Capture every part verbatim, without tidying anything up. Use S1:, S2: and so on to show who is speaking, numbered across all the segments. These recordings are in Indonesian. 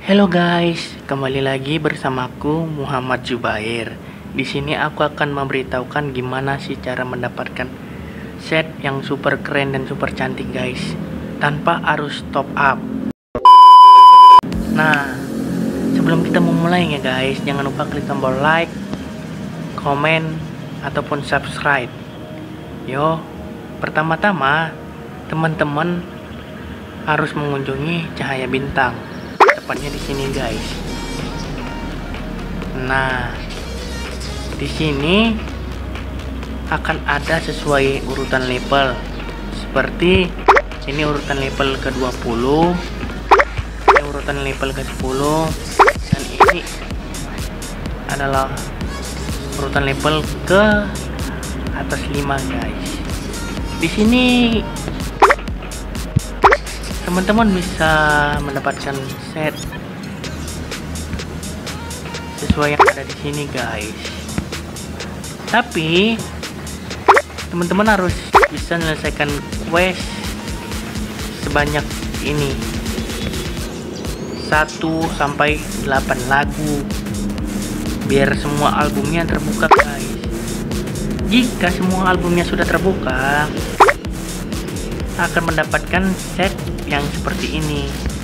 S1: Halo guys, kembali lagi bersamaku Muhammad Zubair. Di sini aku akan memberitahukan gimana sih cara mendapatkan set yang super keren dan super cantik guys, tanpa harus top up. Nah, sebelum kita memulai ya guys, jangan lupa klik tombol like, komen, ataupun subscribe. Yo, pertama-tama teman-teman harus mengunjungi Cahaya Bintang. Tepatnya di sini guys. Nah, di sini akan ada sesuai urutan level. Seperti ini urutan level ke dua puluh, ini urutan level ke sepuluh, dan ini adalah urutan level ke atas lima guys. Di sini teman-teman bisa mendapatkan set sesuai yang ada di sini guys. Tapi teman-teman harus bisa menyelesaikan quest sebanyak ini, satu sampai delapan lagu, biar semua albumnya terbuka guys. Jika semua albumnya sudah terbuka, akan mendapatkan set yang seperti ini.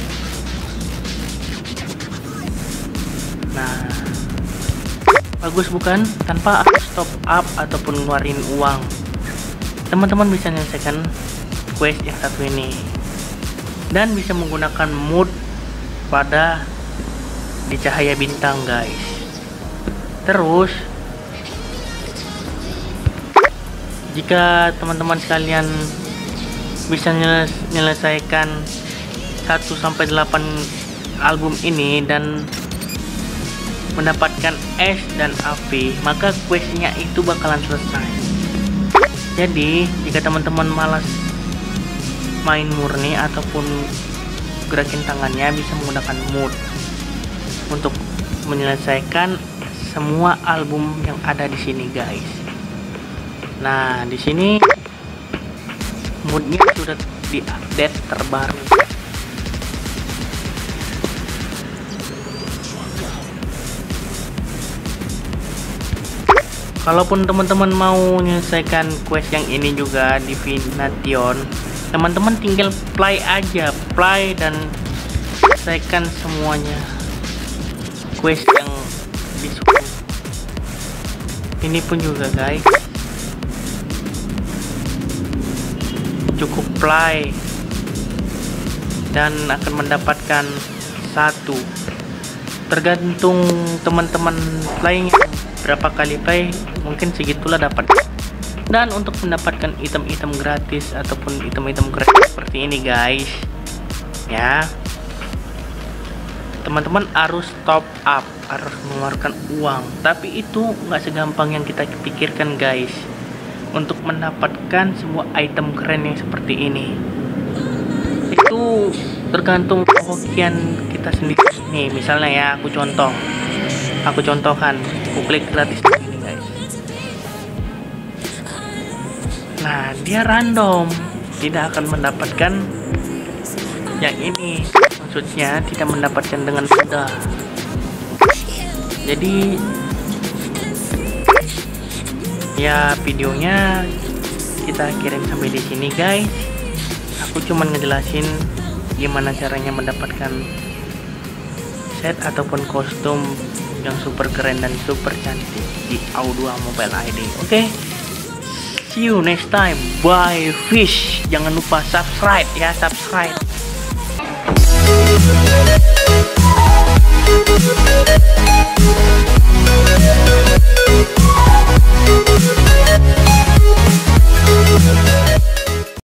S1: Nah, bagus bukan? Tanpa harus top up ataupun ngeluarin uang, teman-teman bisa menyelesaikan quest yang satu ini dan bisa menggunakan mood pada di Cahaya Bintang guys. Terus jika teman-teman sekalian bisa menyelesaikan satu sampai delapan album ini dan mendapatkan S dan A V, maka questnya itu bakalan selesai. Jadi jika teman-teman malas main murni ataupun gerakin tangannya, bisa menggunakan mood untuk menyelesaikan semua album yang ada di sini guys. Nah, di sini moodnya sudah diupdate terbaru. Kalaupun teman-teman mau menyelesaikan quest yang ini juga di Vination, teman-teman tinggal play aja, play dan selesaikan semuanya quest yang disuruh. Ini pun juga guys, cukup play dan akan mendapatkan satu, tergantung teman-teman playnya berapa kali play, mungkin segitulah dapat. Dan untuk mendapatkan item-item gratis ataupun item-item keren seperti ini guys ya, teman-teman harus top up, harus mengeluarkan uang. Tapi itu nggak segampang yang kita pikirkan guys. Untuk mendapatkan sebuah item keren yang seperti ini, itu tergantung kehokian kita sendiri. Nih misalnya ya, aku contoh aku contohkan aku klik gratis ini guys. Nah, dia random, tidak akan mendapatkan yang ini, maksudnya tidak mendapatkan dengan mudah. Jadi ya, videonya kita kirim sampai di sini guys. Aku cuman ngejelasin gimana caranya mendapatkan set ataupun kostum yang super keren dan super cantik di A U dua Mobile I D. Oke, okay? See you next time. Bye fish. Jangan lupa subscribe ya, subscribe. We'll be right back.